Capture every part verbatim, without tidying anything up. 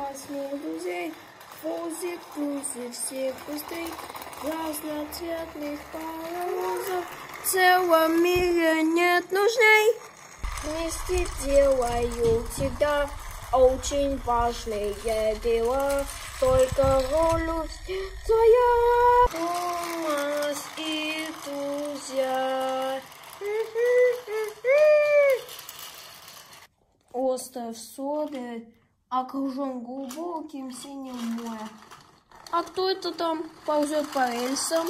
восьми друзей. Фузик, пузик, всех пустых, разноцветных паровозов. В целом мире нет нужней. Вместе делают всегда очень важные дела. Только роль твоя, Томас и друзья. Остров Соды окружен глубоким синим морем. А кто это там ползет по рельсам?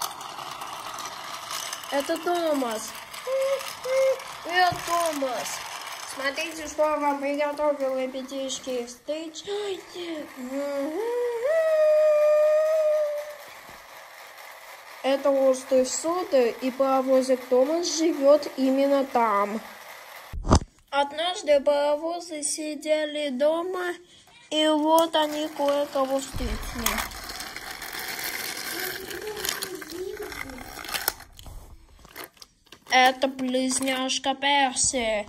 Это Томас. Это Томас. Смотрите, что я вам приготовил, ребятишки. Встречайте. Это остров Соды, и паровозик Томас живет именно там. Однажды паровозы сидели дома, и вот они кое-кого встретили. Это близняшка Перси.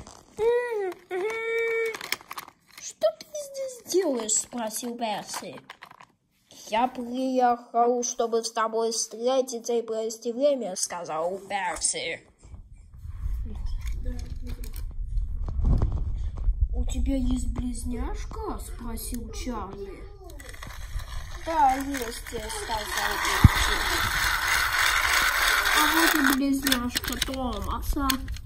Что ты здесь делаешь? Спросил Перси. Я приехал, чтобы с тобой встретиться и провести время, сказал Перси. У тебя есть близняшка? Спросил Чарли. Да, есть, сказал Перси. А вот и близняшка Томаса.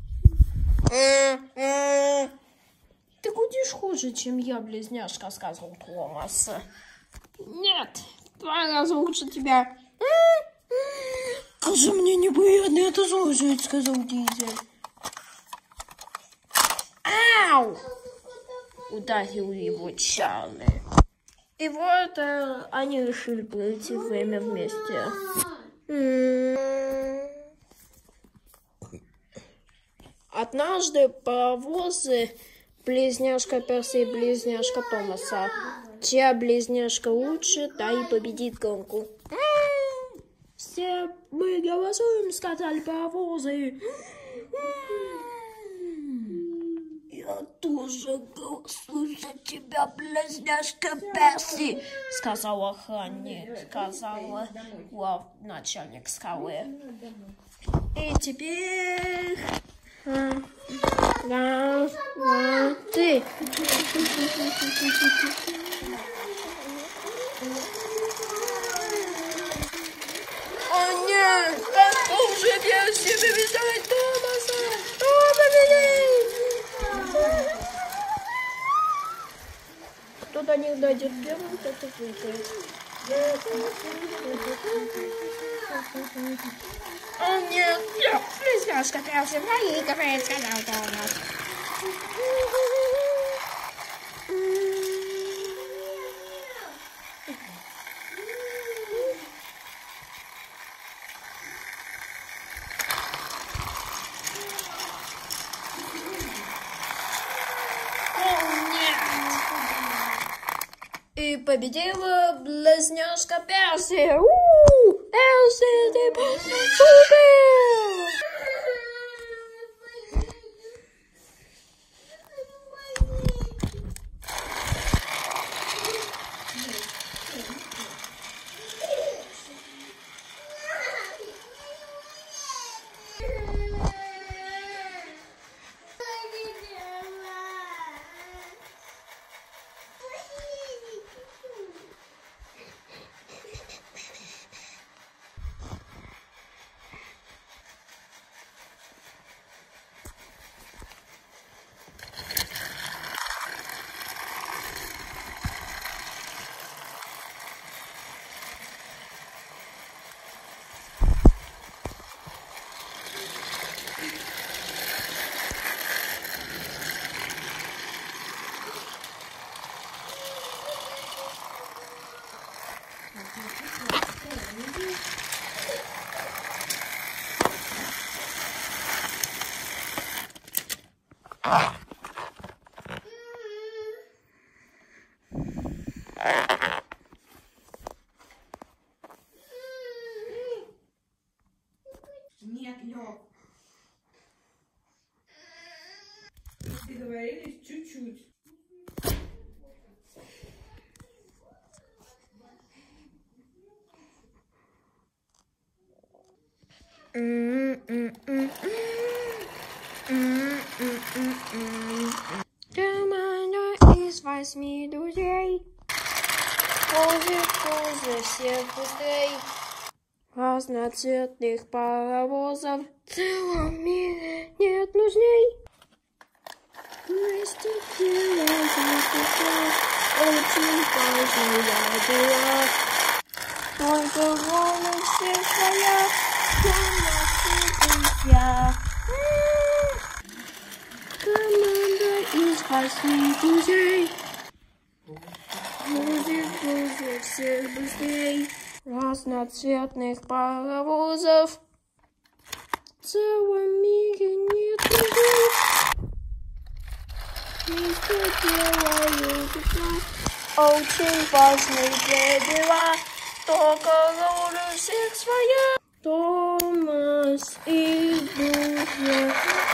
Ты будешь хуже, чем я, близняшка, сказал Томас. Нет, два раза лучше тебя. Как же мне неприятно это слушать, сказал Дизель. Ау! Ударил его Чарли. И вот э, они решили провести время вместе. Однажды паровозы близняшка Перси и близняшка Томаса. Чья близняшка лучше, та и победит гонку. Все мы голосуем, сказали паровозы. Я тоже голосую за тебя, близняшка Перси, сказал охранник, сказал глав начальник скалы. И теперь... Раз, два, три. О нет, как уже Перси побеждает Томаса. Кто победит? Кто до них дойдет первым, тот и выиграет. О нет, нет, близняшка Перси проигрывает, сказал Томас. И победила близняшка Перси. У-у-у! Перси, ты супер! Нет, Лёв. Договорились чуть-чуть. Команда из восьми друзей ходит позже всех быстрей. Разноцветных паровозов в целом мире нет нужней. Вместе делают очень важные дела. Только волны все своя, друзья. Команда из восьми друзей ходит позже всех быстрей. Разноцветных паровозов в целом мире нет людей. Вместе делают очень важные дела. Только роли всех своя. Томас и друзья.